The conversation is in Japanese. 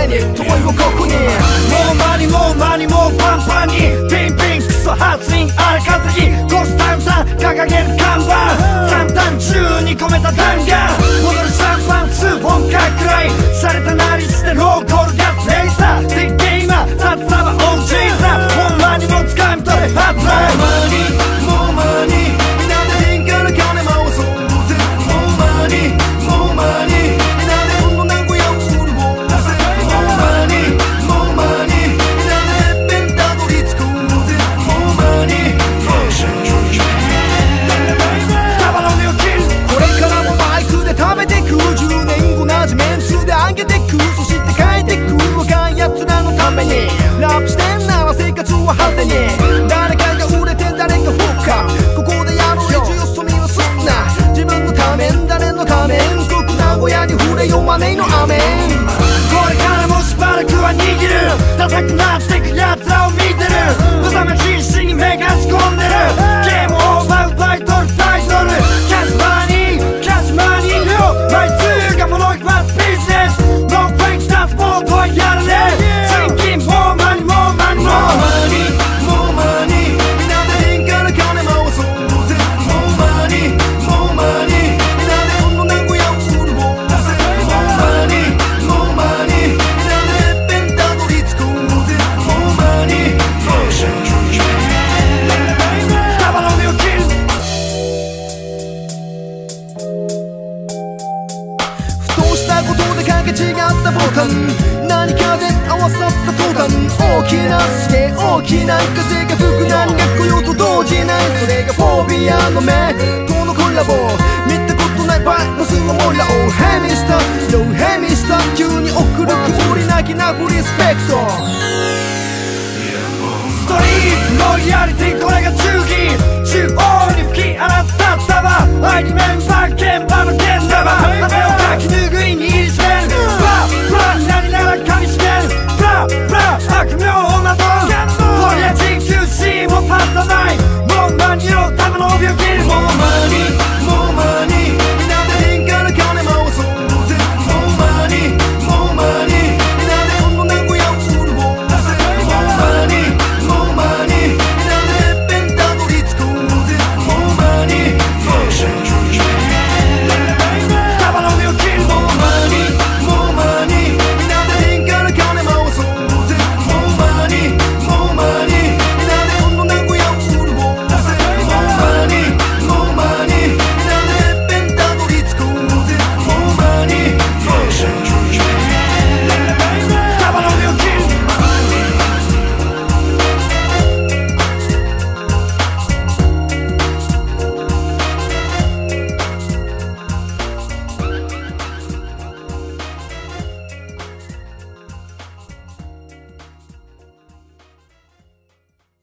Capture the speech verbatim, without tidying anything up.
に遠いをここにもうマニもうマニもうパンパンにピンピンクソ発輪荒れ稼ぎコスタイムさん掲げる看板三段中に込めた弾丸戻るシャンパンツー本かくらいされたなりしてローコールガスレイサーでっけ今さっさば オージー さもうマニも掴み取れ発売もうマニもうマニみんなで変から金回そうぜもうマニもうマニみんなでこの名古屋を潤せもうマニもうマニみんなでてっぺんたどり着こうぜもうマニタバロンを切るこれからもマイクで食べてくじゅうねんご同じメンツで上げてくそして変えてく若いやつらのためにラップしてんなら生活は派手に誰かが売れて誰かフォーカーここでやろう一よそ見はすんな自分のためん誰のためん国名古屋に触れよマネーのアメンこれからもしばらくは握るダサくなってくやつらを見てる無様必死に目が仕込んでるゲームオーバー奪い取るタイトルキャッシュマニーキャッシュマニーよ毎週が物決まってビジネスノーフェイクダスポートはやらねえ新金もうマニもうマニもうマニもうマニみんなで変から金回そうぜもうマニもうマニみんなでこの名古屋を潤せもうマニもうマニみんなでてっぺんたどり着こうぜもうマニタバロンを切るふとしたことでかけ違ったボタン何かで合わさった途端大きなスケ大きな風が吹く何が来ようと動じないそれがフォービアの目このコラボ見たことないバイブスのモラをヘミスター Yo ヘミスター急に送る曇りなきなフリスペクトストリートのリアリティこれが忠義中央に吹き荒った束アイディメンバー現場の現場汗をかき拭いに